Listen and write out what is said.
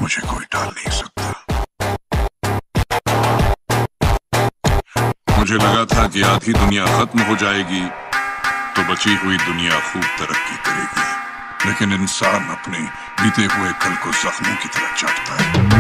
मुझे कोई टाल नहीं सकता। मुझे लगा था कि आधी दुनिया खत्म हो जाएगी तो बची हुई दुनिया खूब तरक्की करेगी, लेकिन इंसान अपने बीते हुए कल को जख्मों की तरह चाटता है।